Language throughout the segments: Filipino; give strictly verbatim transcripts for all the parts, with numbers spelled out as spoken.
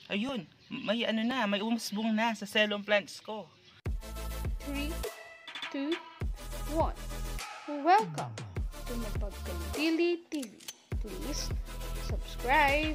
Ayun, may ano na, may umusbong na sa Cellum plants ko. three, two, one. Welcome to Mapagkandili T V. Please subscribe.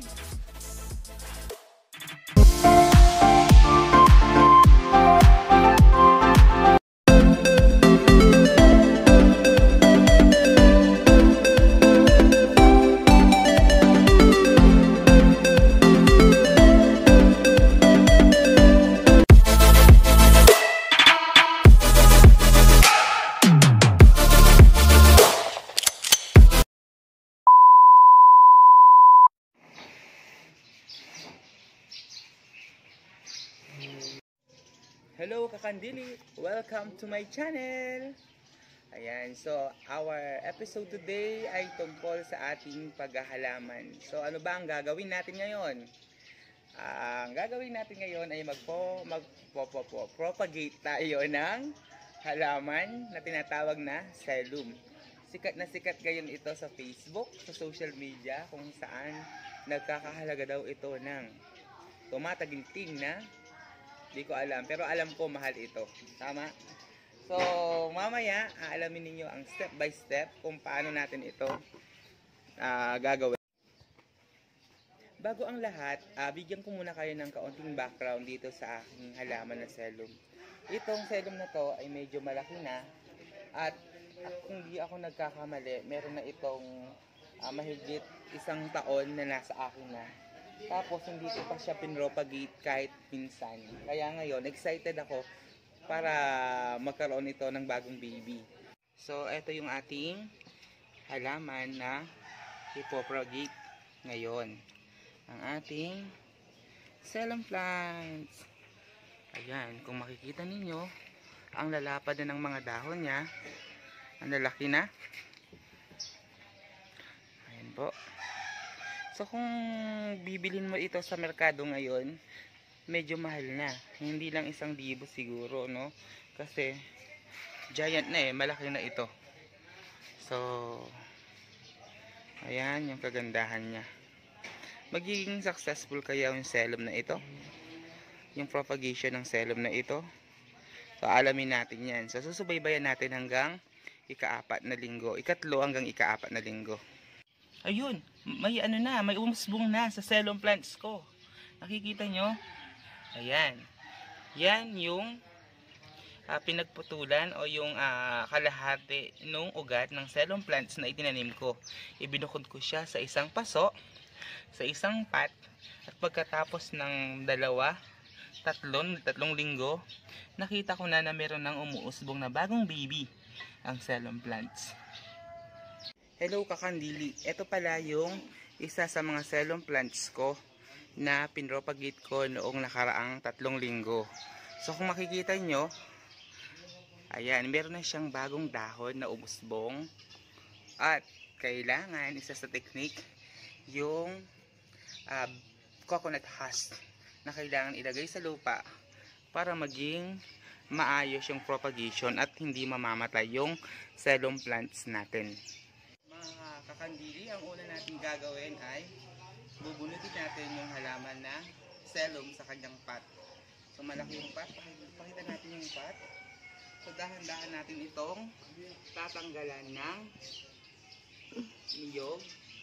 Hello kakandili! Welcome to my channel! Ayan, so our episode today ay tungkol sa ating paghahalaman. So ano ba ang gagawin natin ngayon? Uh, ang gagawin natin ngayon ay magpo, magpo, propagate tayo ng halaman na tinatawag na Cellum. Sikat na sikat ngayon ito sa Facebook, sa social media, kung saan nagkakahalaga daw ito ng tumataginting na. Hindi ko alam, pero alam ko mahal ito. Tama? So, mamaya, aalamin ninyo ang step by step kung paano natin ito uh, gagawin. Bago ang lahat, uh, bigyan ko muna kayo ng kaunting background dito sa aking halaman na Cellum. Itong Cellum na to ay medyo malaki na at kung di ako nagkakamali, meron na itong uh, mahigit isang taon na nasa akin na. Tapos hindi ko pa siya pinropagate kahit minsan. Kaya ngayon, excited ako para magkaroon ito ng bagong baby. So, ito yung ating halaman na ipopropagate ngayon. Ang ating Cellum plants. Ayan, kung makikita ninyo, ang lalapad na ng mga dahon niya. Ang lalaki na. Ayan po. So kung bibilin mo ito sa merkado ngayon, medyo mahal na. Hindi lang isang libo siguro, no? Kasi giant na eh, malaki na ito. So ayan yung kagandahan niya. Magiging successful kaya yung Cellum na ito? Yung propagation ng Cellum na ito? So alamin natin yan. So susubaybayan natin hanggang ika-apat na linggo. Ikatlo hanggang ika-apat na linggo. Ayun, may ano na, may umusbong na sa Cellum plants ko. Nakikita nyo? Ayan. Yan yung uh, pinagputulan o yung uh, kalahati nung ugat ng Cellum plants na itinanim ko. Ibinukod ko siya sa isang paso, sa isang pat, at pagkatapos ng dalawa, tatlong, tatlong linggo, nakita ko na na meron ng umuusbong na bagong baby ang Cellum plants. Hello kakandili, ito pala yung isa sa mga Cellum plants ko na pinropagate ko noong nakaraang tatlong linggo. So kung makikita nyo, ayan, meron na siyang bagong dahon na umusbong. At kailangan, isa sa technique, yung uh, coconut husk na kailangan ilagay sa lupa para maging maayos yung propagation at hindi mamamatay yung Cellum plants natin. Kakandili, ang una natin gagawin ay bubunutin natin yung halaman na Cellum sa kanyang pot. So malaki yung pot, pakita natin yung pot. So dahan-dahan natin itong tatanggalan ng niyog,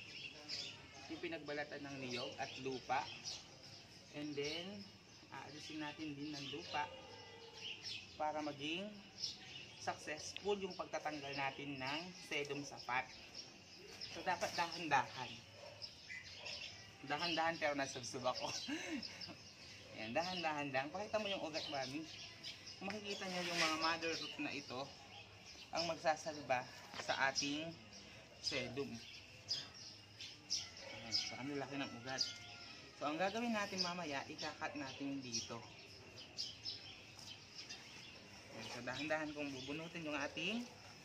yung pinagbalatan ng niyog at lupa. And then aalisin natin din ng lupa para maging successful yung pagtatanggal natin ng Cellum sa pot. So dapat dahan-dahan. Dahan-dahan pero nasubsub ako. Ayan, dahan-dahan lang. Pakita mo yung ugat, mami. Kung makikita nyo yung mga mother root na ito, ang magsasalba sa ating Cellum. Ayan, so ang laki ng ugat. So ang gagawin natin mamaya, ikakat natin dito. Ayan, so dahan-dahan kung bubunutin yung ating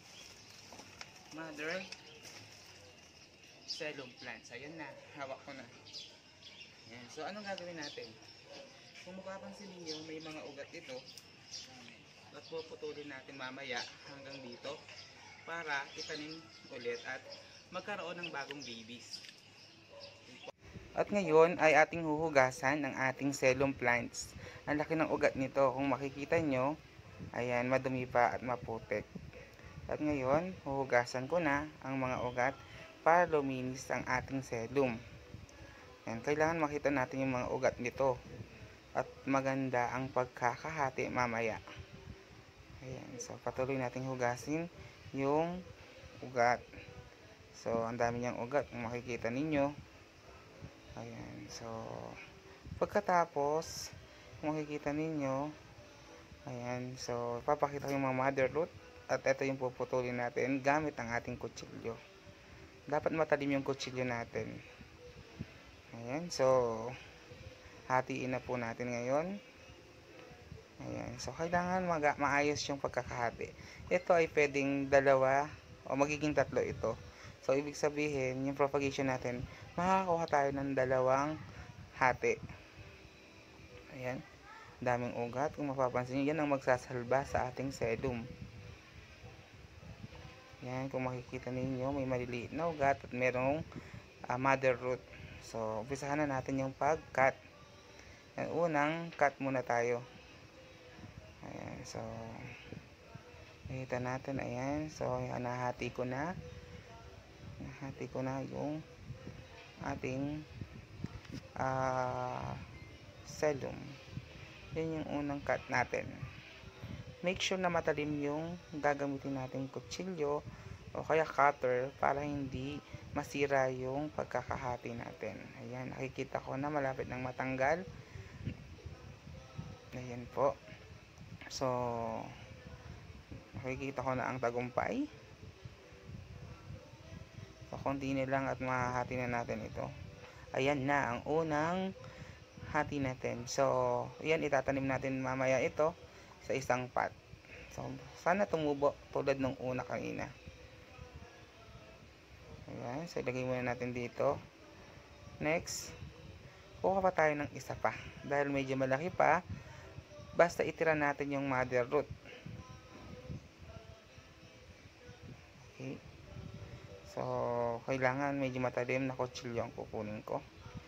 mother Cellum plants. Ayan na, hawak ko na. Ayan. So anong gagawin natin? Kung mapapansin niyo, may mga ugat ito. At puputulin natin mamaya hanggang dito para itanim ulit at magkaroon ng bagong babies. At ngayon ay ating huhugasan ang ating cellum plants. Ang laki ng ugat nito. Kung makikita nyo, ayan, madumi pa at maputik. At ngayon, huhugasan ko na ang mga ugat para luminis ang ating cellum. Ayan, kailangan makita natin yung mga ugat nito. At maganda ang pagkakahati mamaya. Ayan, so patuloy nating hugasin yung ugat. So, ang dami niyang ugat kung makikita ninyo. Ayan, so pagkatapos, kung makikita ninyo, ayan, so papakita ko yung mga mother root. At ito yung puputulin natin gamit ang ating kutsilyo. Dapat matalim yung kutsilyo natin. Ayan, so hatiin na po natin ngayon. Ayan, so kailangan mag maayos yung pagkakahati. Ito ay pwedeng dalawa o magiging tatlo ito. So ibig sabihin, yung propagation natin, makakakuha tayo ng dalawang hati. Ayan, daming ugat. Kung mapapansin nyo, yan ang magsasalba sa ating cellum. Ayan, kung makikita ninyo, may maliliit na ugat at merong uh, mother root. So, umpisahan na natin yung pag-cut. Ayan, unang cut muna tayo. Ayan, so nakita natin, ayan, so nahati ko na nahati ko na yung ating uh, cellum. Yan yung unang cut natin. Make sure na matalim yung gagamitin nating kutsilyo o kaya cutter para hindi masira yung pagkakahati natin. Ayan, nakikita ko na malapit nang matanggal. Ayan po. So, makikita ko na ang tagumpay. So, konti na lang at mahahati na natin ito. Ayan na ang unang hati natin. So, ayan, itatanim natin mamaya ito sa isang pot. So, sana tumubo tulad ng una kanina. Ayan, so ilagay muna natin dito. Next, kuha pa tayo ng isa pa. Dahil medyo malaki pa, basta itira natin yung mother root. Okay. So, kailangan medyo matalim na kutsilyo ang kukunin ko.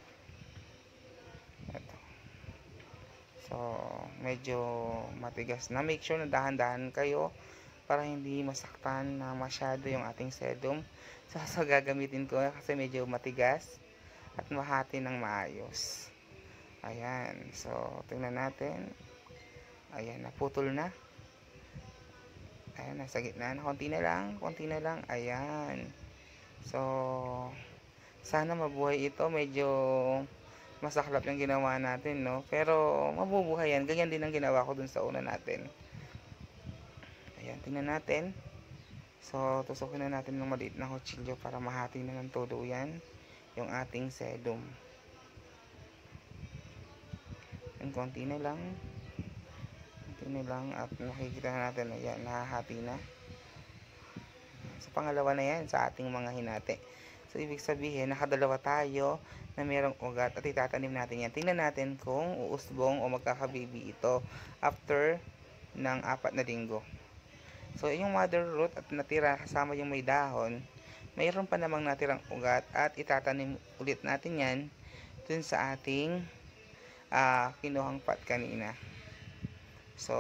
Ito. So, medyo matigas na. Make sure na dahan-dahan kayo para hindi masaktan na masyado yung ating cellum. So, so gagamitin ko kasi medyo matigas at mahati ng maayos. Ayan. So, tingnan natin. Ayan, naputol na. Ayan, nasa gitna na. Konti na lang, konti na lang. Ayan. So, sana mabuhay ito. Medyo masaklap yung ginawa natin, no? Pero, mabubuhay yan. Ganyan din ang ginawa ko dun sa una natin. Ayan, tingnan natin. So, tusukin na natin ng maliit na kutsilyo para mahati na ng tuluyan yung ating cellum. Yung konti na lang. Konti na lang at nakikita na natin, ayan, nahahati na. So, pangalawa na yan sa ating mga hinati. So, ibig sabihin, nakadalawa tayo na mayroong ugat at itatanim natin yan. Tingnan natin kung uusbong o magkakababy ito after ng apat na linggo. So, yung mother root at natira kasama yung may dahon, mayroon pa namang natirang ugat at itatanim ulit natin yan dun sa ating uh, kinuhang pot kanina. So,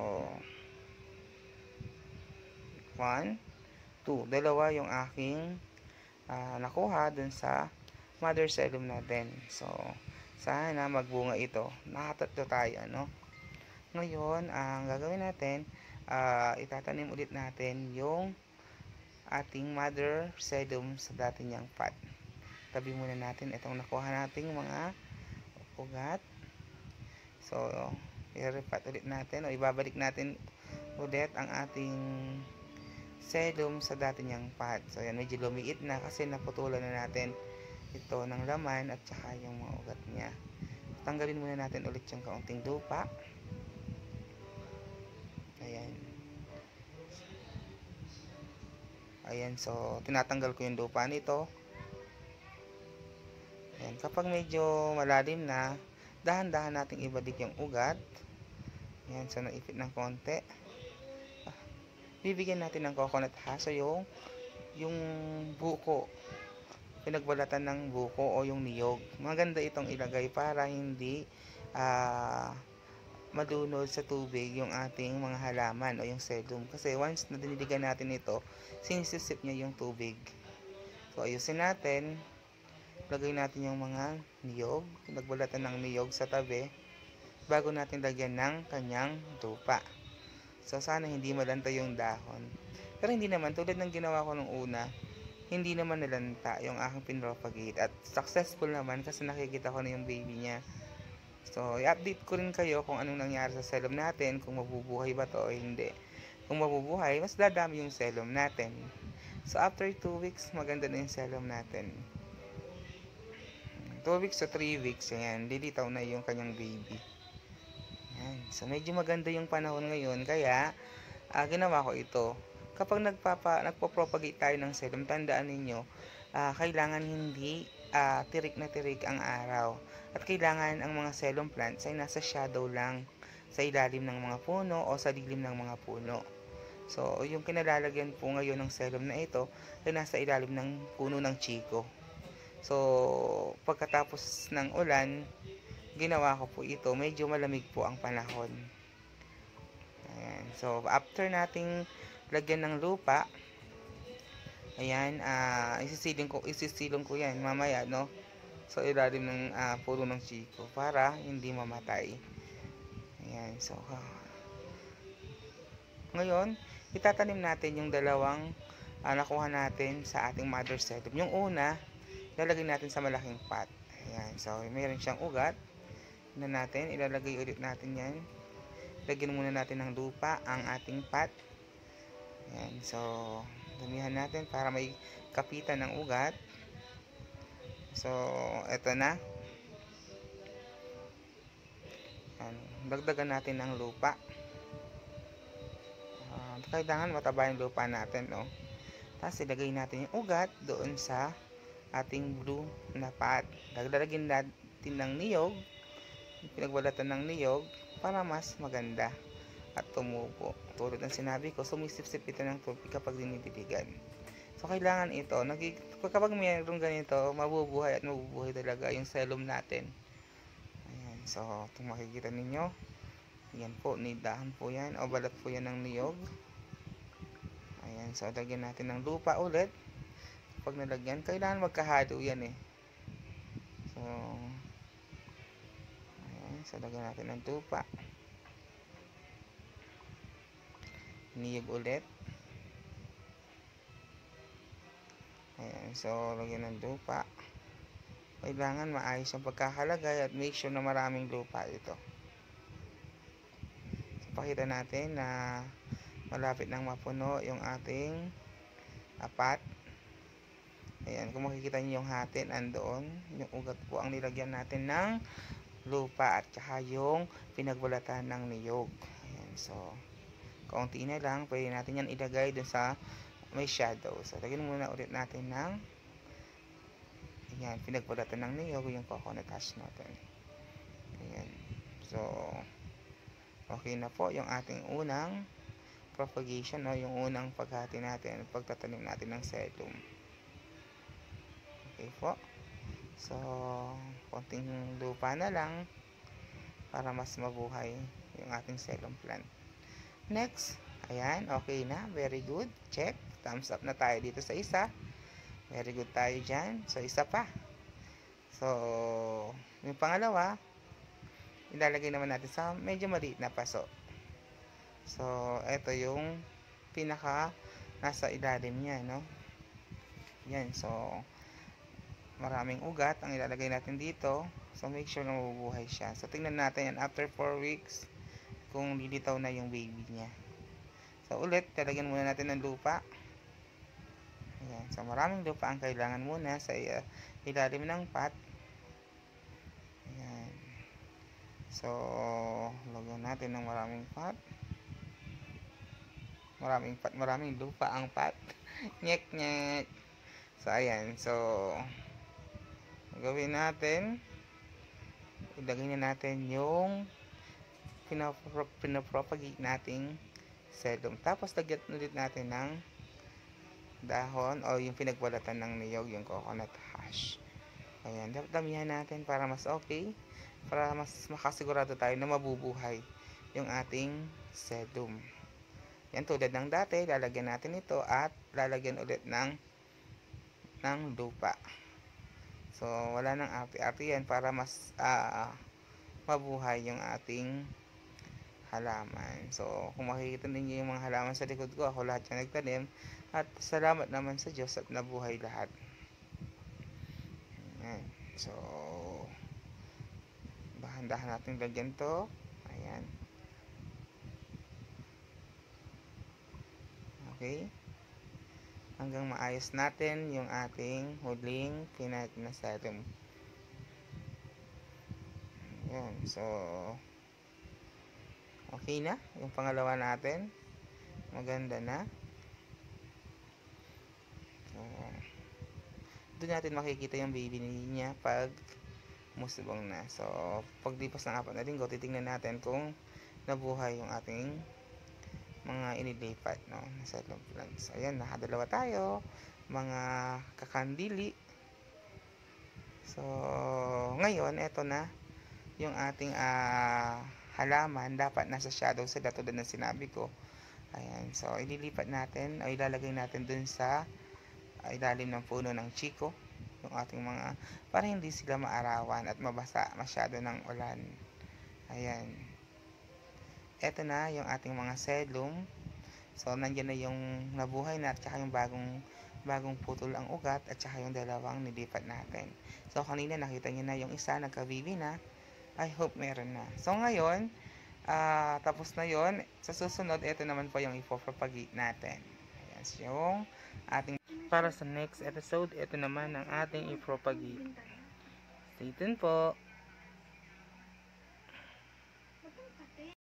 one, two. Dalawa yung aking uh, nakuha dun sa mother cellum natin. So, sana magbunga ito. Nakatatlo tayo, ano? Ngayon, ang gagawin natin, uh, itatanim ulit natin yung ating mother cellum sa dati niyang pot. Tabi muna natin itong nakuha nating mga ugat. So, i-repat ulit natin o ibabalik natin ulit ang ating cellum sa dati niyang pot. So, yan, medyo lumiit na kasi naputulan na natin ito ng laman at saka yung mga ugat niya. Tanggalin muna natin ulit yung kaunting lupa. Ayan. Ayan, so tinatanggal ko yung lupa nito. Ayan, kapag medyo malalim na, dahan-dahan nating ibalik yung ugat. Ayan, so naipit ng konti. Ah, bibigyan natin ng coconut husk, so yung yung buko pinagbalatan ng buko o yung niyog. Maganda itong ilagay para hindi ah, madunod sa tubig yung ating mga halaman o yung sedum. Kasi once na diniligan natin ito, sinisipsip niya yung tubig. So, ayusin natin. Lagay natin yung mga niyog. Pinagbalatan ng niyog sa tabi bago natin lagyan ng kanyang lupa. So, sana hindi malanta yung dahon. Pero hindi naman, tulad ng ginawa ko nung una, hindi naman nalanta yung aking pinropagate. At successful naman kasi nakikita ko na yung baby niya. So, i-update ko rin kayo kung anong nangyari sa selom natin, kung mabubuhay ba to o hindi. Kung mabubuhay, mas dadami yung selom natin. So, after two weeks, maganda na yung selom natin. two weeks to three weeks, ayan, lilitaw na yung kanyang baby. Ayan. So, medyo maganda yung panahon ngayon, kaya uh, ginawa ko ito. Kapag nagpapa, nagpo-propagate tayo ng selum, tandaan ninyo, uh, kailangan hindi uh, tirik na tirik ang araw. At kailangan ang mga selum plants ay nasa shadow lang, sa ilalim ng mga puno o sa dilim ng mga puno. So, yung kinalalagyan po ngayon ng selum na ito ay nasa ilalim ng puno ng chiko. So, pagkatapos ng ulan, ginawa ko po ito, medyo malamig po ang panahon. Ayan. So, after nating lagyan ng lupa, ayan, uh, isisilong ko, isisilong ko yan mamaya, no? So, ilalim ng uh, puno ng chiko para hindi mamatay. Ayan. So, uh, ngayon, itatanim natin yung dalawang uh, nakuha natin sa ating mother sedum. Yung una, lalagay natin sa malaking pot. Ayan. So, mayroon siyang ugat na natin, ilalagay ulit natin yan. Lagyan muna natin ng lupa ang ating pot. Ayan, so damihan natin para may kapitan ng ugat. So, eto na. Ayan, dagdagan natin ng lupa. Uh, kailangan mataba yung lupa natin, no? Tapos ilagay natin yung ugat doon sa ating blue na pot. Dagdagin natin ng niyog, pinagbalatan ng niyog para mas maganda at tumubo. Tulad ng sinabi ko, sumisip-sip ito ng tubig kapag dinidiligan. So, kailangan ito, nagig- kapag mayroong ganito, mabubuhay at mabubuhay talaga yung selum natin. Ayan, so, itong makikita ninyo, yan po, nidahan po yan, o balat po yan ng niyog. Ayan, so, lagyan natin ng lupa ulit. Kapag nalagyan, kailangan magkahalo yan eh. So, So, lagyan natin ng lupa. Niyog ulit. Ayan. So, lagyan ng lupa. Kailangan maayos ang pagkakalagay at make sure na maraming lupa ito. So, pakita natin na malapit nang mapuno yung ating apat. Ayan. Kung makikita nyo yung hatin, andoon. Yung ugat po ang nilagyan natin ng lupa at saka yung pinagbalatan ng niyog. Ayan, so kaunti na lang, pwede natin yan ilagay dun sa may shadow. So lagyan muna ulit natin ng ayan, pinagbalatan ng niyog yung coconut husk natin. Ayan, so okay na po yung ating unang propagation, no? Yung unang paghati natin, pagtatanim natin ng sedum. Okay po. So, konting lupa na lang para mas mabuhay yung ating selum plant. Next, ayan, okay na, very good, check, thumbs up na tayo dito sa isa, very good tayo dyan. So, isa pa. So, yung pangalawa, ilalagay naman natin sa medyo maliit na paso. So, ito yung pinaka nasa ilalim niya, no? Yan, so maraming ugat ang ilalagay natin dito. So, make sure na mabubuhay siya. So, tingnan natin yan after four weeks kung lilitaw na yung baby niya. So, ulit, talagyan muna natin ng lupa. Ayan. So, maraming lupa ang kailangan muna sa uh, ilalim ng pot. Ayan. So, lagyan natin ng maraming pot. Maraming pot, maraming lupa ang pot. Nyek, nyek. So, ayan. So, gawin natin, ilagay na natin yung pinapro pinapropagate nating sedum. Tapos, lagyan ulit natin ng dahon o yung pinagbalatan ng niyog, yung coconut husk. brush. Ayan, damihan natin para mas okay, para mas makasigurado tayo na mabubuhay yung ating sedum. Yan, tulad ng dati, lalagyan natin ito at lalagyan ulit ng ng lupa. So, wala nang arte-arte yan para mas uh, mabuhay yung ating halaman. So, kung makikita ninyo yung mga halaman sa likod ko, ako lahat yung nagtanim. At salamat naman sa Diyos at nabuhay lahat. Ayan. So, dahan-dahan natin lagyan to. Ayan. Okay. Hanggang maayos natin yung ating huling pinag na sedum. Ayan. So, okay na. Yung pangalawa natin. Maganda na. So, doon natin makikita yung baby niya pag musubong na. So, paglipas ng apat na linggo, titingnan natin kung nabuhay yung ating mga inilipat, no, nasa loob lang. So, ayan, nakadalawa tayo. Mga kakandili. So, ngayon, eto na yung ating uh, halaman. Dapat nasa shadow sila tulad ng sinabi ko. Ayan, so, ililipat natin, o ilalagay natin dun sa ilalim ng puno ng chiko yung ating mga, para hindi sila maarawan at mabasa masyado ng ulan. Ayan, eto na yung ating mga sedum. So, nandyan na yung nabuhay na at saka yung bagong bagong putol ang ugat at saka yung dalawang nilipat natin. So, kanina nakita nyo na yung isa nagkabibi na. I hope meron na. So, ngayon uh, tapos na yon. Sa susunod, eto naman po yung ipopropagate natin. Ayan, so yung ating para sa next episode, ito naman ang ating i-propagate. Stay tuned po.